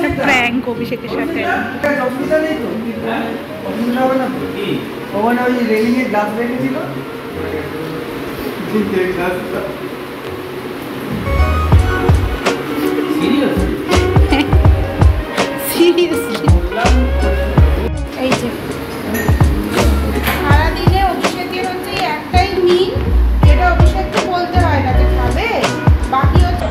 Prank অভিষেকের সাথে। এই যে সারাদিনে অভিষেকের হচ্ছে একটাই মিল, যেটা অভিষেককে বলতে হয় না যে খাবে, বাকি হচ্ছে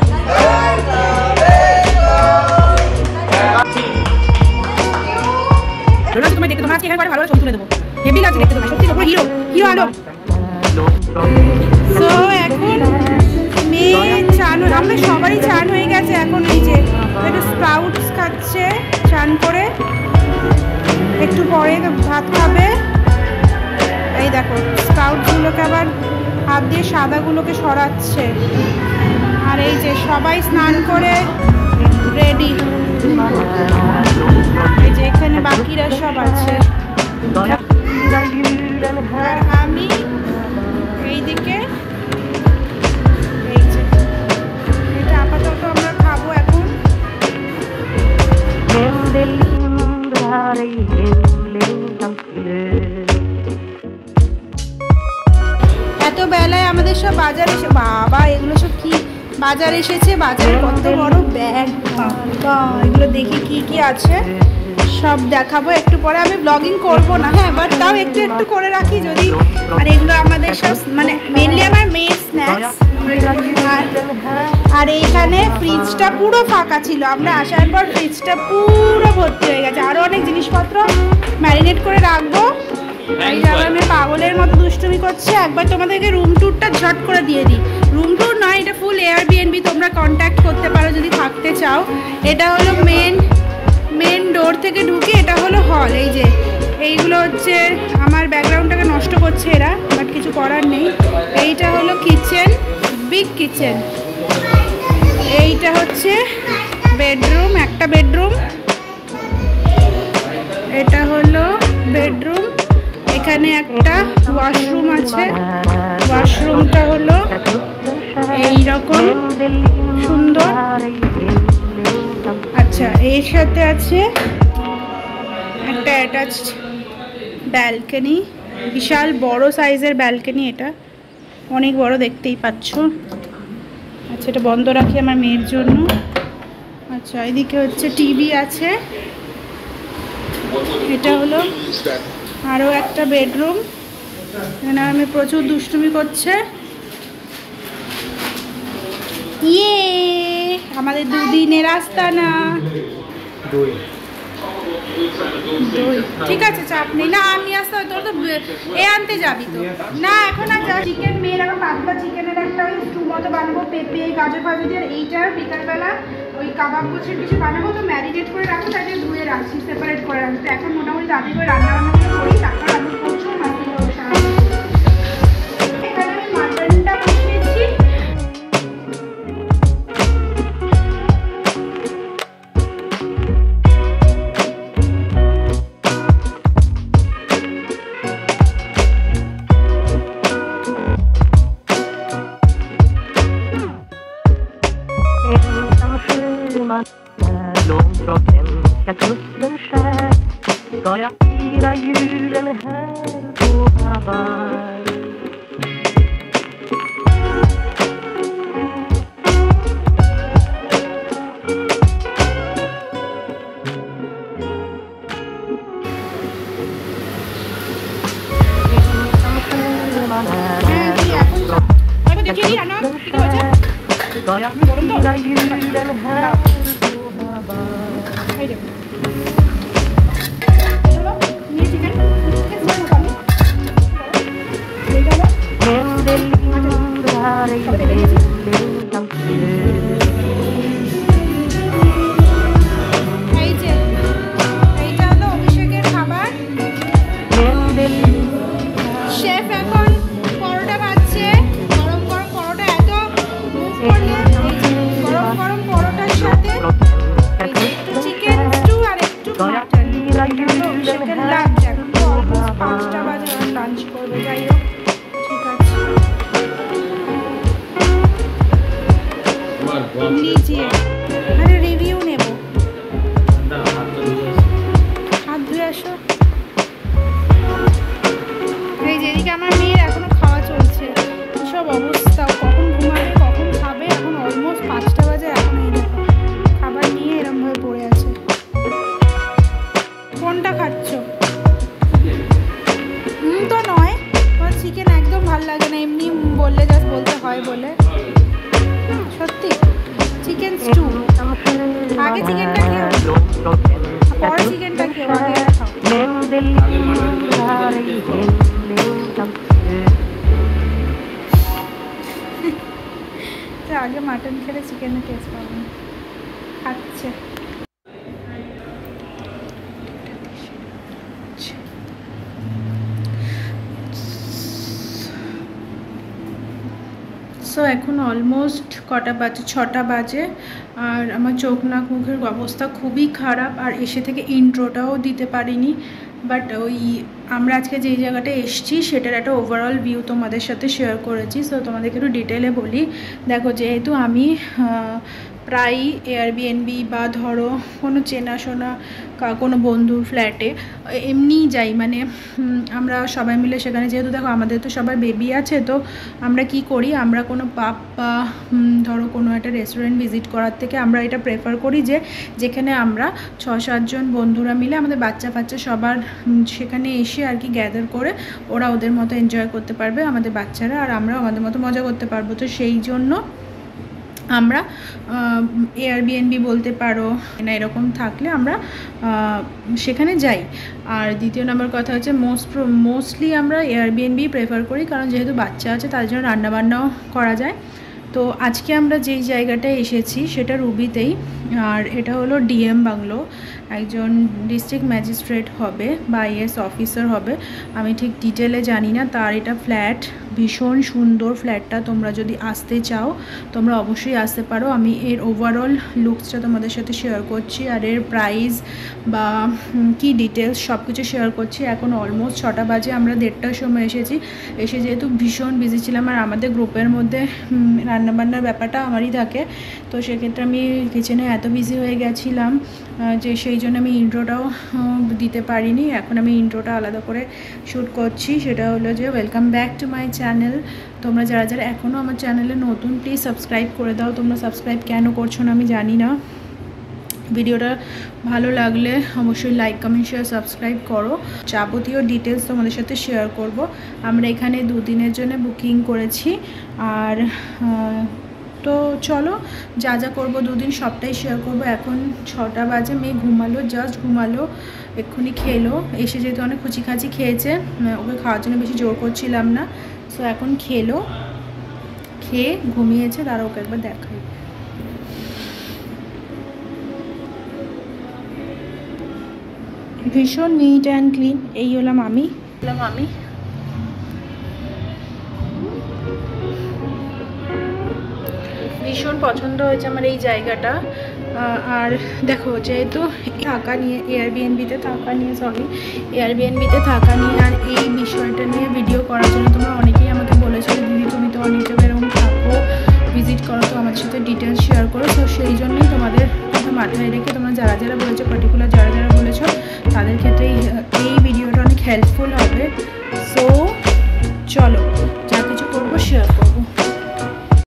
তোমায় দেখতে, তোমার আজকে এখানে ভালো ছবি তুলে দেবো, হেভি লাগছে দেখতে, তোমার সত্যি পুরো হিরো হিরো আলো। তো এখন মেয়ে চান, আমরা সবারই চান হয়ে গেছে। এখন এই যে একটু স্প্রাউটস খাচ্ছে চান করে, একটু পরে ভাত খাবে। এই দেখো স্প্রাউটগুলোকে আবার হাত দিয়ে সাদাগুলোকে সরাচ্ছে। আর এই যে সবাই স্নান করে রেডি, এই যে এখানে বাকিরা সব আছে। আর আমি এইদিকে, এই যে এটা আপাতত আমরা খাবো এখন। এত বেলায় আমাদের সব বাজার এসে, বাবা এগুলো সব কি বাজার এসেছে, বাজারে কত বড় ব্যাগ, বাবা এগুলো দেখি কি কি আছে সব দেখাবো একটু পরে। আমি ব্লগিং করবো না, হ্যাঁ, বাট তাও একটু একটু করে রাখি যদি। আর এগুলো আমাদের সব মানে মেনলি আমার মেয়ের স্ন্যাক্স। আর এইখানে ফ্রিজটা পুরো ফাঁকা ছিল, আমরা আসার পর ফ্রিজটা পুরো ভর্তি হয়ে গেছে। আরও অনেক জিনিসপত্র ম্যারিনেট করে রাখবো। এই যারা আমি পাগলের মতো দুষ্টুমি করছে। একবার তোমাদেরকে রুম ট্যুরটা ঝট করে দিয়ে দিই। রুম ট্যুর নয়, এটা ফুল এয়ারবিএনবি, তোমরা কন্ট্যাক্ট করতে পারো যদি থাকতে চাও। এটা হলো মেন ডোর থেকে ঢুকে, এটা হলো হল। এই যে এইগুলো হচ্ছে আমার ব্যাকগ্রাউন্ডটাকে নষ্ট করছে এরা, বাট কিছু করার নেই। এইটা হলো কিচেন, বিগ কিচেন। এইটা হচ্ছে বেডরুম, একটা বেডরুম। এটা হলো বেডরুম, এখানে একটা ওয়াশরুম আছে। ওয়াশরুমটা হলো এইরকম সুন্দর। আচ্ছা, এর সাথে আছে একটা অ্যাটাচড ব্যালকনি, বিশাল বড় সাইজের ব্যালকনি, এটা অনেক বড়, দেখতেই পাচ্ছ। আচ্ছা, এটা বন্ধ রাখি আমার মেয়ের জন্য। আচ্ছা, এদিকে হচ্ছে টিভি আছে। এটা হলো আরও একটা বেডরুম, এখানে আমি প্রচুর দুষ্টুমি করছে। ইয়ে আমাদের দুদিনের রাস্তা না, দই, ঠিক আছে, চাপ নেই। না আমি আসতে, তোর তো এ আনতে যাবি তো না এখন। আর চিকেন, মেয়ের এখন পাতলা চিকেনের একটা ওই স্টু মতো বানাবো, পেঁপে গাজর ফাজর দিয়ে। আর এইটার বিকালবেলা ওই কাবাব গোছের কিছু বানাবো, তো ম্যারিনেট করে রাখবো, তাকে ধুয়ে রাখছি, সেপারেট করে রাখবো। তো এখন মোটামুটি তাড়াতাড়ি করে রান্না করি, তারপর আমি করছো মাছগুলো। এখানে আমি মাটনটা বসিয়েছি। Långt från hemska kusten skär ska jag fira julen här på Abode. Ska jag fira julen här på Abode. Men det lindrar i längtan এই যে এইটা হলো অভিষেকের খাবার। শেফ এখন পরোটা ভাজছে, গরম গরম পরোটা। এত মুখ করলে গরম গরম পরোটার সাথে চিকেনটা খেয়ে পরে চিকেনটা খেয়ে আগে খাও। তো আগে মাটন খেলে চিকেনের টেস্ট পাবো। খাচ্ছে সো এখন অলমোস্ট কটা বাজে, 6টা বাজে। আর আমার চোখ নাক মুখের অবস্থা খুবই খারাপ, আর এসে থেকে ইন্ট্রোটাও দিতে পারিনি। বাট ওই আমরা আজকে যেই জায়গাটা এসেছি সেটার একটা ওভারঅল ভিউ তোমাদের সাথে শেয়ার করেছি। সো তোমাদেরকে একটু ডিটেলে বলি। দেখো, যেহেতু আমি প্রায়ই এয়ারবিএনবি বা ধরো কোনো চেনাশোনা কোনো বন্ধুর ফ্ল্যাটে এমনিই যাই, মানে আমরা সবাই মিলে সেখানে, যেহেতু দেখো আমাদের তো সবার বেবি আছে, তো আমরা কি করি, আমরা কোনো পাব বা ধরো কোনো একটা রেস্টুরেন্ট ভিজিট করার থেকে আমরা এটা প্রেফার করি যে যেখানে আমরা 6-7 জন বন্ধুরা মিলে আমাদের বাচ্চা ফাচ্চা সবার সেখানে এসে আর কি গ্যাদার করে ওরা ওদের মতো এনজয় করতে পারবে, আমাদের বাচ্চারা, আর আমরা আমাদের মতো মজা করতে পারবো। তো সেই জন্য আমরা এয়ারবিএনবি বলতে পারো না, এরকম থাকলে আমরা সেখানে যাই। আর দ্বিতীয় নম্বর কথা হচ্ছে মোস্টলি আমরা এয়ারবিএনবি প্রেফার করি, কারণ যেহেতু বাচ্চা আছে তার জন্য রান্নাবান্নাও করা যায়। তো আজকে আমরা যেই জায়গাটায় এসেছি সেটা রুবিতেই, আর এটা হলো ডিএম বাংলো। একজন ডিস্ট্রিক্ট ম্যাজিস্ট্রেট হবে বা আইএএস অফিসার হবে, আমি ঠিক ডিটেলে জানি না। তার এটা ফ্ল্যাট, ভীষণ সুন্দর ফ্ল্যাটটা। তোমরা যদি আসতে চাও তোমরা অবশ্যই আসতে পারো। আমি এর ওভারঅল লুকসটা তোমাদের সাথে শেয়ার করছি, আর এর প্রাইস বা কি ডিটেলস সব কিছু শেয়ার করছি। এখন অলমোস্ট 6টা বাজে, আমরা 1:30টার সময় এসেছি। এসে যেহেতু ভীষণ বিজি ছিলাম, আর আমাদের গ্রুপের মধ্যে রান্নাবান্নার ব্যাপারটা আমারই থাকে, তো সেক্ষেত্রে আমি কিচেনে এত বিজি হয়ে গেছিলাম যে সেই জন্য আমি ইন্ট্রোটাও দিতে পারিনি। এখন আমি ইন্ট্রোটা আলাদা করে শ্যুট করছি। সেটা হলো যে welcome back to my channel. তোমরা যারা যারা এখনও আমার চ্যানেলে নতুন, প্লিজ সাবস্ক্রাইব করে দাও। তোমরা সাবস্ক্রাইব কেন করছো না আমি জানি না। ভিডিওটা ভালো লাগলে অবশ্যই লাইক, কমেন্ট, শেয়ার, সাবস্ক্রাইব করো। যাবতীয় ডিটেলস তোমাদের সাথে শেয়ার করব। আমরা এখানে 2 দিনের জন্য বুকিং করেছি, আর তো চলো যা যা করবো 2 দিন সবটাই শেয়ার করব। এখন 6টা বাজে, মেয়ে ঘুমালো, জাস্ট ঘুমালো, এক্ষুনি খেলো। এসে যেহেতু অনেক খুচিখাচি খেয়েছে, ওকে খাওয়ার জন্য বেশি জোর করছিলাম না। সো এখন খেলো, খেয়ে ঘুমিয়েছে। তারা ওকে একবার দেখাই। ভীষণ নিট অ্যান্ড ক্লিন। এই হলাম আমি। ভীষণ পছন্দ হয়েছে আমার এই জায়গাটা। আর দেখো, যেহেতু এয়ারবিএনবিতে থাকা নিয়ে আর এই বিষয়টা নিয়ে ভিডিও করার জন্য তোমরা অনেকেই আমাকে বলেছো, দিদি তুমি তো অনেক জায়গায় এরকম থাকো, ভিজিট করো, তো আমাদের সাথে ডিটেলস শেয়ার করো। তো সেই জন্যই তোমাদের কথা মাথায় রেখে তোমরা যারা যারা বলেছো, পার্টিকুলার যারা যারা বলেছো, তাদের ক্ষেত্রে এই ভিডিওটা অনেক হেল্পফুল হবে। সো চলো যা কিছু করবো শেয়ার করবো।